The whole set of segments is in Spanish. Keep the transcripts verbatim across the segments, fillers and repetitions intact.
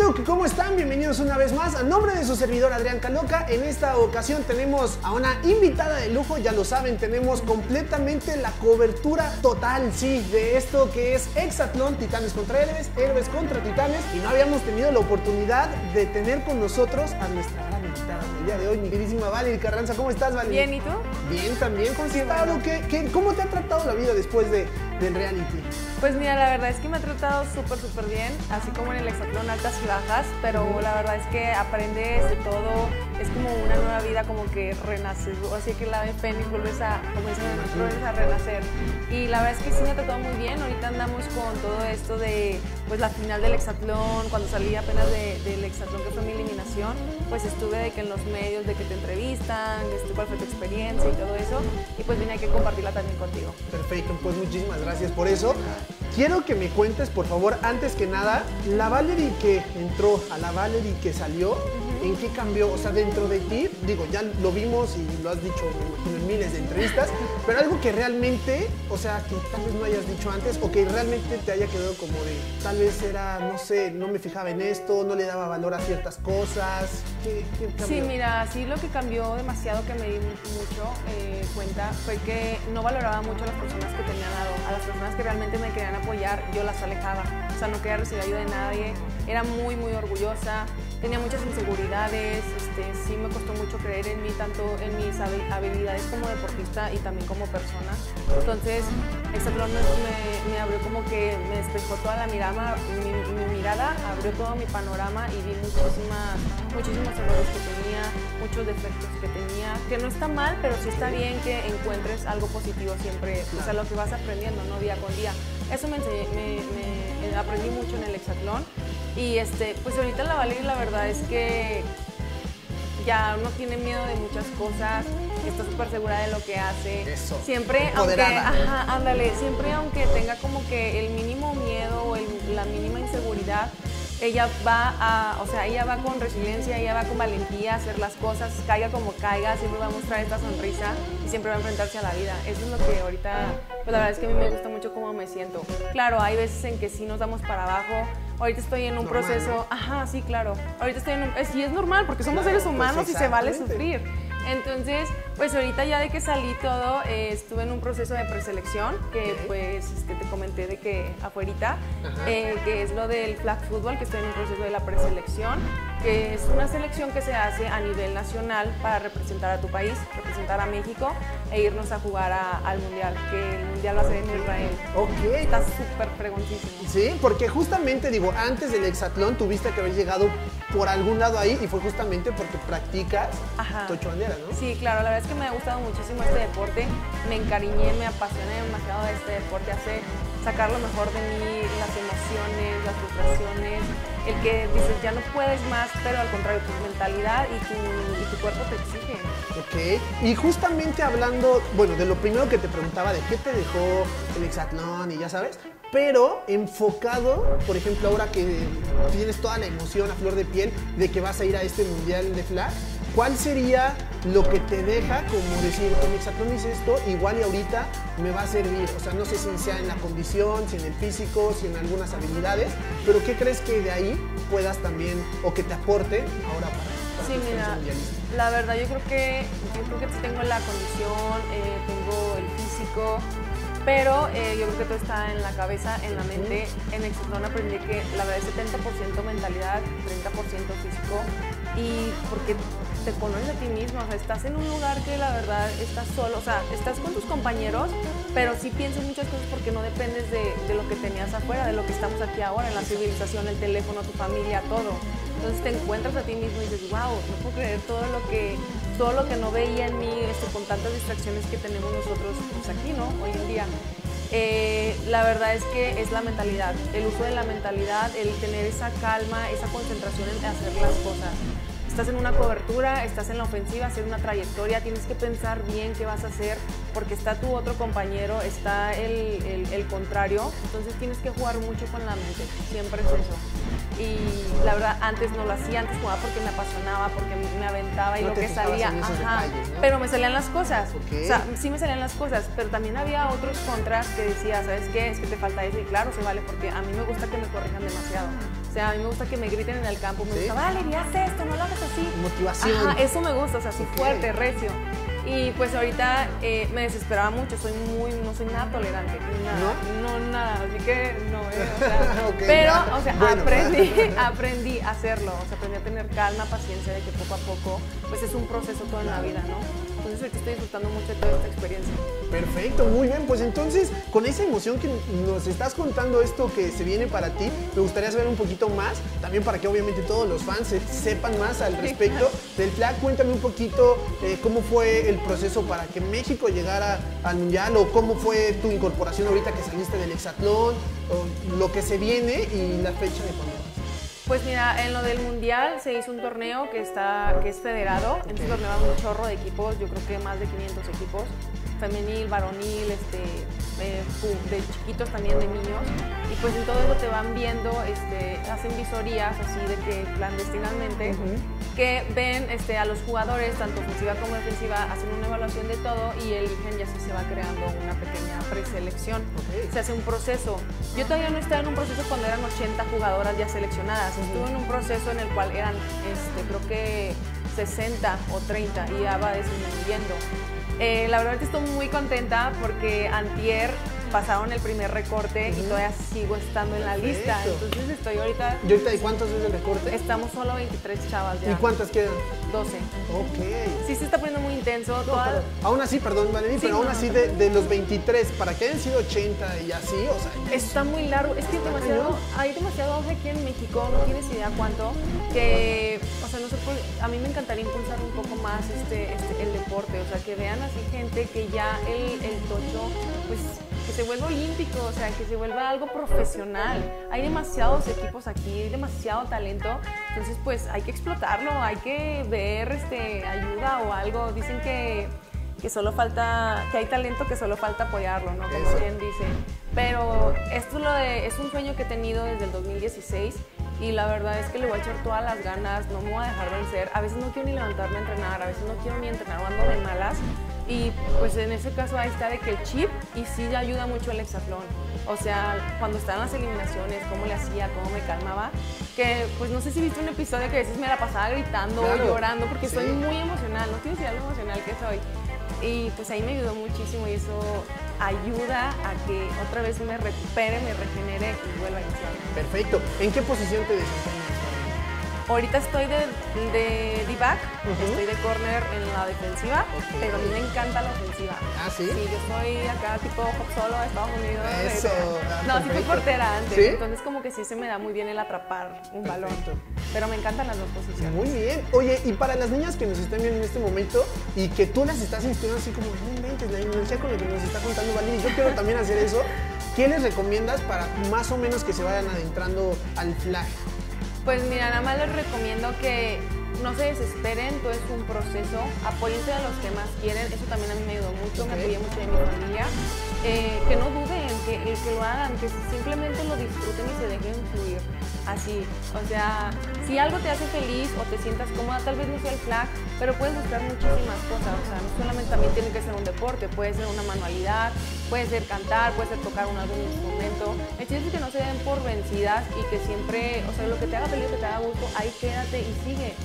Look, ¿cómo están? Bienvenidos una vez más a nombre de su servidor Adrián Caloca. En esta ocasión tenemos a una invitada de lujo, ya lo saben, tenemos completamente la cobertura total, sí, de esto que es Hexatlón, Titanes contra Héroes, Héroes contra Titanes, y no habíamos tenido la oportunidad de tener con nosotros a nuestra gran invitada del día de hoy, mi queridísima Valerie Carranza. ¿Cómo estás, Valerie? Bien, ¿y tú? Bien, también. ¿Cómo has estado? ¿Qué, qué, ¿Cómo te ha tratado la vida después de, del reality? Pues mira, la verdad es que me ha tratado súper, súper bien, así como en el Hexatlón, altas y bajas, pero la verdad es que aprendes de todo, es como una nueva vida, como que renaces, así que la de Fénix, vuelves a, como dicen, vuelves a renacer. Y la verdad es que sí me ha tratado muy bien, ahorita andamos con todo esto de, pues la final del Hexatlón, cuando salí apenas de, del Hexatlón, que fue mi eliminación, pues estuve de que en los medios, de que te entrevistan, este, cuál fue tu experiencia y todo eso, y pues vine aquí a compartirla también contigo. Perfecto, pues muchísimas gracias por eso. Quiero que me cuentes, por favor, antes que nada, la Valerie que entró a la Valerie que salió, uh-huh. ¿En qué cambió? O sea, dentro de ti, digo, ya lo vimos y lo has dicho, me imagino, en miles de entrevistas, pero algo que realmente, o sea, que tal vez no hayas dicho antes, o que realmente te haya quedado como de, tal vez era, no sé, no me fijaba en esto, no le daba valor a ciertas cosas. ¿Qué, qué cambió? Sí, mira, sí, lo que cambió demasiado, que me di mucho eh, cuenta, fue que no valoraba mucho a las personas que tenían al lado, a las personas que realmente me querían apoyar, yo las alejaba, o sea, no quería recibir ayuda de nadie, era muy, muy orgullosa, tenía muchas inseguridades, este, sí me costó mucho creer en mí, tanto en mis habilidades como deportista y también como persona. Entonces, Hexatlón me, me, me abrió como que, me despejó toda la mirada, mi, mi mirada, abrió todo mi panorama y vi muchísimas, muchísimos errores que tenía, muchos defectos que tenía, que no está mal, pero sí está bien que encuentres algo positivo siempre, o sea, lo que vas aprendiendo, ¿no? Día con día. Eso me, enseñé, me, me aprendí mucho en el Hexatlón. Y este, pues ahorita la Valerie, la verdad es que ya no tiene miedo de muchas cosas, está súper segura de lo que hace. Eso. Siempre, aunque, ajá, ándale, siempre aunque tenga como que el mínimo miedo o el, la mínima inseguridad, ella va a, o sea, ella va con resiliencia, ella va con valentía a hacer las cosas, caiga como caiga, siempre va a mostrar esta sonrisa y siempre va a enfrentarse a la vida. Eso es lo que ahorita, pues la verdad es que a mí me gusta mucho cómo me siento. Claro, hay veces en que sí nos damos para abajo. Ahorita estoy en un normal, proceso, ¿no? Ajá, sí, claro. Ahorita estoy en un, es, y es normal porque somos claro, seres humanos pues y se vale sufrir. Entonces, pues ahorita ya de que salí todo, eh, estuve en un proceso de preselección, que okay. pues este, te comenté de que afuerita, eh, que es lo del flag football, que estoy en un proceso de la preselección, que es una selección que se hace a nivel nacional para representar a tu país, representar a México e irnos a jugar a, al Mundial, que el Mundial va a ser en Israel. Ok. Está súper preguntísimo. Sí, porque justamente, digo, antes del Hexatlón tuviste que haber llegado por algún lado ahí y fue justamente porque practicas tocho bandera, ¿no? Sí, claro, la verdad es que me ha gustado muchísimo este deporte, me encariñé, me apasioné demasiado de este deporte, hace sacar lo mejor de mí, las emociones, las frustraciones, el que dices ya no puedes más, pero al contrario, tu mentalidad y tu, y tu cuerpo te exigen. Ok, y justamente hablando, bueno, de lo primero que te preguntaba, de qué te dejó el Hexatlón y ya sabes, pero enfocado, por ejemplo, ahora que tienes toda la emoción a flor de piel de que vas a ir a este Mundial de Flag, ¿cuál sería lo que te deja como decir, en Hexatlón hice esto, igual y ahorita me va a servir? O sea, no sé si sea en la condición, si en el físico, si en algunas habilidades, pero ¿qué crees que de ahí puedas también, o que te aporte ahora para, para sí, mira, la verdad yo creo que, yo creo que sí tengo la condición, eh, tengo el físico, pero eh, yo creo que todo está en la cabeza, en la mente. En Hexatlón aprendí que la verdad es setenta por ciento mentalidad, treinta por ciento físico, y porque te conoces a ti mismo, o sea, estás en un lugar que la verdad estás solo, o sea, estás con tus compañeros, pero sí piensas muchas cosas porque no dependes de, de lo que tenías afuera, de lo que estamos aquí ahora, en la civilización, el teléfono, tu familia, todo. Entonces te encuentras a ti mismo y dices, wow, no puedo creer todo lo que, todo lo que no veía en mí, este, con tantas distracciones que tenemos nosotros pues, aquí, ¿no? Hoy en día. Eh, la verdad es que es la mentalidad, el uso de la mentalidad, el tener esa calma, esa concentración en hacer las cosas. Estás en una cobertura, estás en la ofensiva, hacer una trayectoria, tienes que pensar bien qué vas a hacer, porque está tu otro compañero, está el, el, el contrario, entonces tienes que jugar mucho con la mente, siempre es eso. Y la verdad, antes no lo hacía, antes jugaba porque me apasionaba, porque me aventaba y no lo que fijabas salía, en esos ajá, detalles, ¿no? pero me salían las cosas, Okay. o sea, sí me salían las cosas, pero también había otros contras que decía, ¿sabes qué? Es que te falta eso, y claro, se vale, porque a mí me gusta que me corrijan demasiado. O sea, a mí me gusta que me griten en el campo, me ¿Sí? gusta, vale, y haz esto, no lo hagas así. Motivación. Ajá, eso me gusta, o sea, así Okay. fuerte, recio. Y pues ahorita eh, me desesperaba mucho, soy muy, no soy nada tolerante, nada, no, no nada, así que no, eh, o sea, Okay, pero, ya. o sea, Bueno. aprendí, aprendí a hacerlo, o sea, aprendí a tener calma, paciencia, de que poco a poco, pues es un proceso todo en la vida, ¿no? Entonces ahorita estoy disfrutando mucho de toda esta experiencia. Perfecto, muy bien. Pues entonces, con esa emoción que nos estás contando esto que se viene para ti, me gustaría saber un poquito más, también para que obviamente todos los fans se- sepan más al respecto del flag. Cuéntame un poquito eh, cómo fue el proceso para que México llegara al Mundial, o cómo fue tu incorporación ahorita que saliste del hexatlón, o lo que se viene y la fecha de cuándo vas. Pues mira, en lo del mundial se hizo un torneo que está que es federado. En ese torneo hay un chorro de equipos, yo creo que más de quinientos equipos, femenil, varonil, este, eh, de chiquitos también, de niños. Y pues en todo eso te van viendo, este, hacen visorías así de que clandestinamente, uh-huh. que ven este, a los jugadores, tanto ofensiva como defensiva, hacen una evaluación de todo y eligen, y así se va creando una pequeña preselección. Okay. Se hace un proceso. Yo todavía no estaba en un proceso cuando eran ochenta jugadoras ya seleccionadas. Estuve en un proceso en el cual eran, este, creo que sesenta o treinta, y ya va disminuyendo. Eh, la verdad que estoy muy contenta porque antier pasaron el primer recorte, uh-huh. y todavía sigo estando en la Perfecto. lista. Entonces estoy ahorita... ¿Y ahorita de cuántos es el recorte? Estamos solo veintitrés chavas ya. ¿Y cuántas quedan? doce. Ok. Sí se está poniendo muy intenso. No, toda... pero, aún así, perdón, Valerie, sí, pero aún no, así no, de, de los veintitrés, para que hayan sido ochenta y así, o sea... Está muy largo, es que es demasiado, hay demasiado auge aquí en México, no tienes idea cuánto, que, o sea, no sé, a mí me encantaría impulsar un poco más este, este, el deporte, o sea, que vean así gente que ya el, el tocho, pues, que se vuelva olímpico, o sea, que se vuelva algo profesional. Hay demasiados equipos aquí, hay demasiado talento, entonces pues hay que explotarlo, hay que ver este, ayuda o algo. Dicen que, que solo falta, que hay talento, que solo falta apoyarlo, ¿no? Como Eso. quien dice. Pero esto es, lo de, es un sueño que he tenido desde el dos mil dieciséis y la verdad es que le voy a echar todas las ganas, no me voy a dejar vencer. A veces no quiero ni levantarme a entrenar, a veces no quiero ni entrenar, ando de malas. Y pues en ese caso ahí está de que el chip, y sí ayuda mucho el hexatlón. O sea, cuando estaban las eliminaciones, cómo le hacía, cómo me calmaba. Que pues no sé si viste un episodio que a veces me la pasaba gritando, claro, llorando, porque sí. soy muy emocional, no tienes idea lo emocional que soy. Y pues ahí me ayudó muchísimo y eso ayuda a que otra vez me recupere, me regenere y vuelva a iniciar. Perfecto. ¿En qué posición te desempeñas? Ahorita estoy de, de D-back, uh-huh. estoy de corner en la defensiva, okay. pero a mí me encanta la ofensiva. ¿Ah, sí? Sí, yo soy acá tipo hop solo de Estados Unidos. Eso. Ah, no, sí fui portera antes, ¿sí? Entonces como que sí se me da muy bien el atrapar un perfecto. Balón. Pero me encantan las dos posiciones. Muy bien. Oye, y para las niñas que nos están viendo en este momento y que tú las estás inspirando así como, no inventes, la energía con la que nos está contando Valerie, yo quiero también hacer eso, ¿qué les recomiendas para más o menos que se vayan adentrando al flag? Pues mira, nada más les recomiendo que no se desesperen, todo es un proceso, apóyense a los que más quieren, eso también a mí me ayudó mucho, okay. me apoyé mucho de mi familia, eh, que no duden, que, que lo hagan, que simplemente lo disfruten y se dejen fluir, así, o sea, si algo te hace feliz o te sientas cómoda, tal vez no sea el flag, pero puedes buscar muchísimas cosas, o sea, no solamente también tiene que ser un deporte, puede ser una manualidad, puede ser cantar, puede ser tocar un, algún instrumento, el chiste es que no se den por vencidas y que siempre, o sea, lo que te haga feliz, que te haga gusto, ahí quédate y sigue.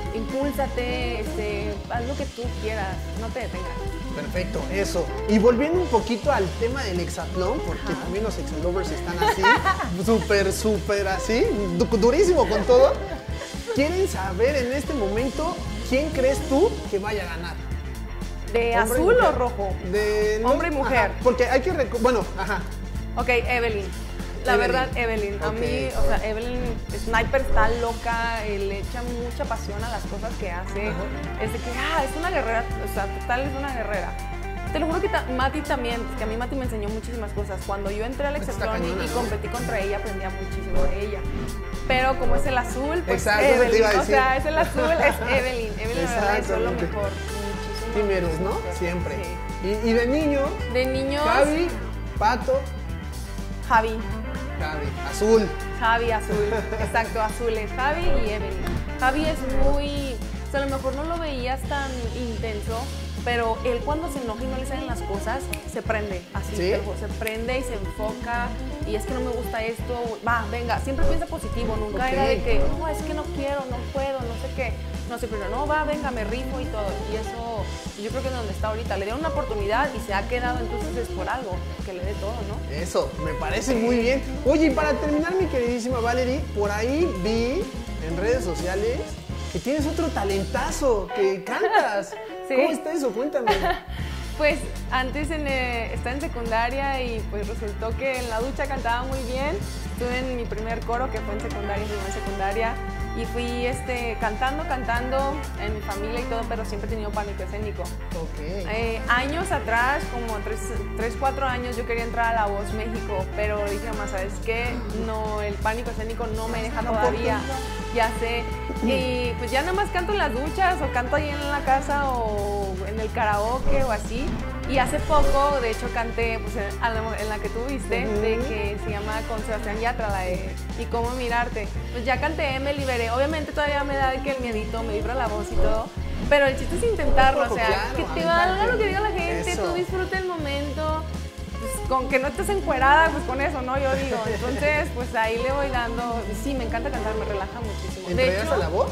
Impúlsate, este, haz lo que tú quieras, no te detengas. Perfecto, eso. Y volviendo un poquito al tema del hexatlón, porque ajá. también los hexalovers están así, súper, súper así, du durísimo con todo. ¿Quieren saber en este momento quién crees tú que vaya a ganar? ¿De azul o rojo? De no, hombre y mujer. Ajá, porque hay que, bueno, ajá. Ok, Evelyn. La Evelyn. verdad, Evelyn. A okay. mí, o sea, Evelyn Sniper está loca, eh, le echa mucha pasión a las cosas que hace. Uh-huh. Es de que, ah, es una guerrera, o sea, total es una guerrera. Te lo juro que Mati también, que a mí Mati me enseñó muchísimas cosas. Cuando yo entré al hexatlón y, y competí contra ella, aprendía muchísimo de ella. Pero como es el azul, pues exacto, Evelyn, te iba a decir. O sea, es el azul, es Evelyn. Evelyn, la verdad, es lo mejor. Primeros, ¿no? Siempre. Sí. ¿Y, y de niños? De niños. Javi, Pato. Javi. Javi, azul. Javi, azul. Exacto, azules. Javi y Evelyn. Javi es muy... O sea, a lo mejor no lo veías tan intenso, pero él cuando se enoja y no le salen las cosas, se prende, así, ¿Sí? se prende y se enfoca, y es que no me gusta esto, va, venga, siempre piensa positivo, nunca Ok. era de que, no, es que no quiero, no puedo, no sé qué, no, siempre, no, va, venga, me rifo y todo, y eso, yo creo que es donde está ahorita, le dieron una oportunidad y se ha quedado, entonces es por algo, que le dé todo, ¿no? Eso, me parece muy bien. Oye, y para terminar, mi queridísima Valerie, por ahí vi en redes sociales que tienes otro talentazo, que cantas. Sí. ¿Cómo está eso? Cuéntame. Pues antes en, eh, estaba en secundaria y pues resultó que en la ducha cantaba muy bien. Estuve en mi primer coro, que fue en secundaria, en primera secundaria, y fui este, cantando, cantando en mi familia y todo, pero siempre he tenido pánico escénico. Ok. Eh, años atrás, como tres, cuatro años, yo quería entrar a La Voz México, pero dije, mamá, ¿sabes qué? No, el pánico escénico no me deja todavía, ya sé. Y pues ya nada más canto en las duchas o canto ahí en la casa o en el karaoke o así. Y hace poco, de hecho, canté pues, en, la, en la que tú viste, uh-huh. de que se llama con Sebastián Yatra, la de Y Cómo Mirarte. Pues ya canté, me liberé. Obviamente todavía me da de que el miedito me vibra la voz y todo. Pero el chiste es intentarlo, o sea, claro, que te valga lo que diga la gente, eso. tú disfruta el momento. Pues, con que no estés encuerada, pues con eso, ¿no? Yo digo. Entonces, pues ahí le voy dando. Sí, me encanta cantar, me relaja muchísimo. ¿Entregas a La Voz?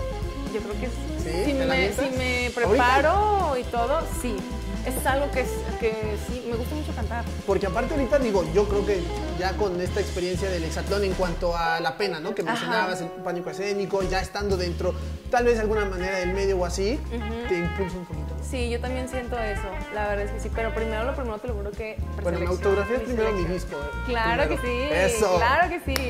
Yo creo que sí. ¿Sí? Si, me, si me preparo ¿ahorita? Y todo, sí. Es algo que, que sí, me gusta mucho cantar. Porque aparte ahorita digo, yo creo que ya con esta experiencia del hexatlón en cuanto a la pena, ¿no? Que mencionabas, Ajá. el pánico escénico, ya estando dentro, tal vez de alguna manera del medio o así, uh-huh. te impulsa un poquito. Sí, yo también siento eso, la verdad es que sí, pero primero lo primero te lo juro que... Bueno, me autografías primero selección. Mi disco. Claro primero. que sí, eso. Claro que sí.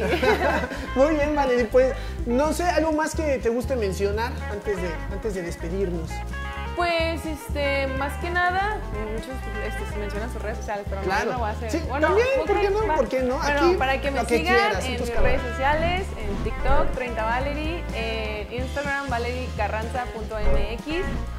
Muy bien, Valerie, pues no sé, algo más que te guste mencionar antes de, antes de despedirnos. Pues, este, más que nada, muchos este, mencionan sus redes sociales, pero claro. no lo voy a hacer. Sí, bueno, también, okay, ¿por qué no? Va. ¿Por qué no? Bueno, Aquí, para que me que sigan quieras, en mis canales. redes sociales, en TikTok, treinta Valerie, en Instagram, valerie carranza punto m x,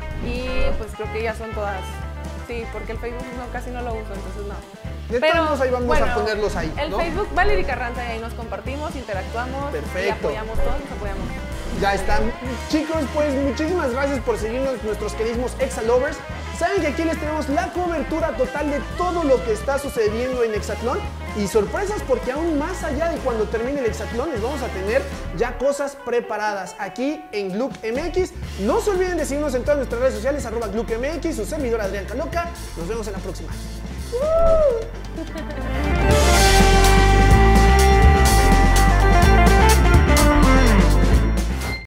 y pues creo que ya son todas. Sí, porque el Facebook no, casi no lo uso, entonces no. De Pero, todos ahí vamos bueno, a ponerlos ahí, El ¿no? Facebook, Valerie Carranza, y ahí nos compartimos, interactuamos, Perfecto. y apoyamos todos, nos apoyamos. Ya están. Chicos, pues muchísimas gracias por seguirnos, nuestros queridísimos Exalovers. Saben que aquí les tenemos la cobertura total de todo lo que está sucediendo en Hexatlón y sorpresas porque aún más allá de cuando termine el Hexatlón les vamos a tener ya cosas preparadas aquí en Gluck M X. No se olviden de seguirnos en todas nuestras redes sociales, arroba Gluck M X, su servidor Adrián Caloca. Nos vemos en la próxima. ¡Uh!